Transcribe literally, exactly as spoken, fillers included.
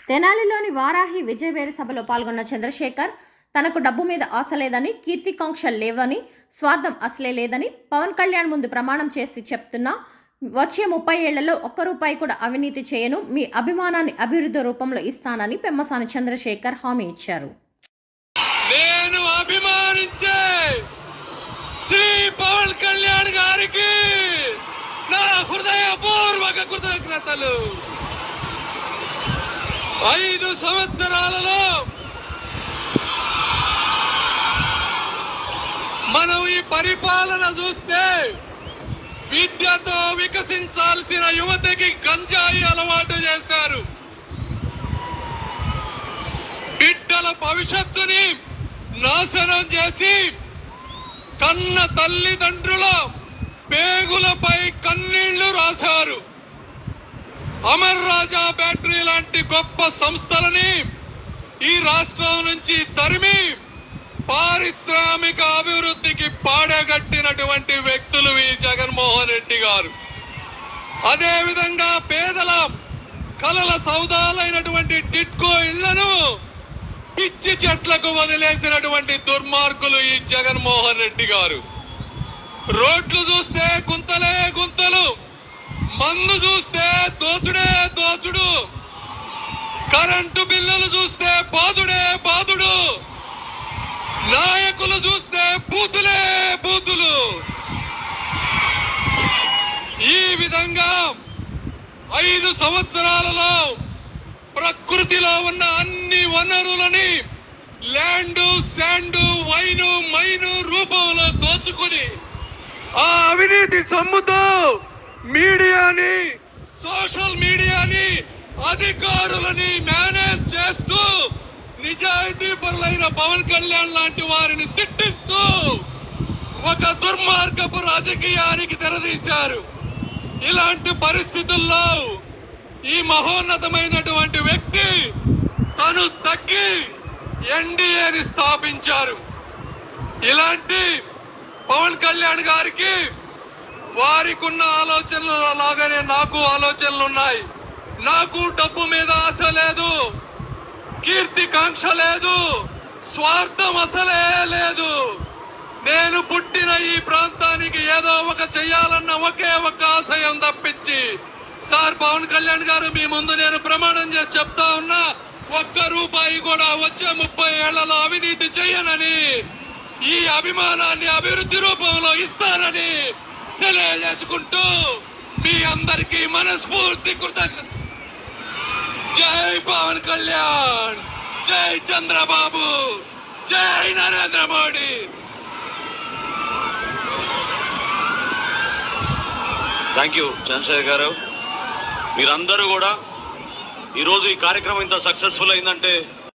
తెనాలిలోని వారాహి విజయవేరి సభలో పాల్గొన్న చంద్రశేఖర్ తనకు డబ్బు మీద ఆశ లేదని, కీర్తికాంక్షలు లేవని, స్వార్థం అసలే లేదని పవన్ కళ్యాణ్ ముందు ప్రమాణం చేసి చెప్తున్నా వచ్చే ముప్పై ఏళ్లలో ఒక్క రూపాయి కూడా అవినీతి చేయను, మీ అభిమానాన్ని అభివృద్ధి రూపంలో ఇస్తానని పెమ్మసాని చంద్రశేఖర్ హామీ ఇచ్చారు. నేను అభిమానించే శ్రీ పవన్ కళ్యాణ్ గారికి నా హృదయపూర్వక కృతజ్ఞతలు. ఐదు సంవత్సరాలలో మనం ఈ పరిపాలన చూస్తే విద్యతో వికసించాల్సిన యువతకి గంజాయి అలవాటు చేశారు. బిడ్డల భవిష్యత్తుని నాశనం చేసి కన్న తల్లిదండ్రుల పేగులపై కన్నీళ్లు రాశారు. అమర్ రాజా బ్యాటరీ లాంటి గొప్ప సంస్థలని ఈ రాష్ట్రం నుంచి తరిమి పారిశ్రామిక అభివృద్ధికి పాడగట్టినటువంటి వ్యక్తులు ఈ జగన్మోహన్ రెడ్డి గారు. అదేవిధంగా పేదల కలల సౌదాలైనటువంటి టిట్కో ఇళ్లను పిచ్చి చెట్లకు వదిలేసినటువంటి దుర్మార్గులు ఈ జగన్మోహన్ రెడ్డి గారు. రోడ్లు చూస్తే గుంతలే గుంతలు, మందు చూస్తే దోచుడే దోచుడు, కరెంటు బిల్లులు చూస్తే బాదుడే బాదుడు, నాయకులు చూస్తే బూతులే బూతులు. ఈ విధంగా ఐదు సంవత్సరాలలో ప్రకృతిలో ఉన్న అన్ని వనరులని ల్యాండ్, శాండ్, వైను, మైను రూపంలో దోచుకుని ఆ అవినీతి సొమ్ముతో మీడియాని, సోషల్ మీడియాని, అధికారులని మేనేజ్ చేస్తూ నిజాయితీ పరులైన పవన్ కళ్యాణ్ లాంటి వారిని తిట్టిస్తూ ఒక దుర్మార్గపు రాజకీయానికి తెరదీశారు. ఇలాంటి పరిస్థితుల్లో ఈ మహోన్నతమైనటువంటి వ్యక్తి తను తగ్గి ఎన్డీఏని స్థాపించారు. ఇలాంటి పవన్ కళ్యాణ్ గారికి వారికి ఉన్న ఆలోచనలు లాగానే నాకు ఆలోచనలు ఉన్నాయి. నాకు డబ్బు మీద ఆశ లేదు, కీర్తికాంక్ష లేదు, స్వార్థం అసలే లేదు. నేను పుట్టిన ఈ ప్రాంతానికి ఏదో ఒక చెయ్యాలన్న ఒకే ఒక ఆశయం తప్పించి, సార్ పవన్ కళ్యాణ్ గారు మీ ముందు నేను ప్రమాణం చేసి చెప్తా ఉన్నా, ఒక్క రూపాయి కూడా వచ్చే ముప్పై ఏళ్లలో అవినీతి చెయ్యనని, ఈ అభిమానాన్ని అభివృద్ధి రూపంలో ఇస్తానని తెలియజేసుకుంటూ మీ అందరికీ మనస్ఫూర్తి కృతజ్ఞత. జై పవన్ కళ్యాణ్, జై చంద్రబాబు, జై నరేంద్ర మోడీ. Thank you Chandrashekar garu. మీరందరూ కూడా ఈరోజు ఈ కార్యక్రమం ఇంత సక్సెస్ఫుల్ అయిందంటే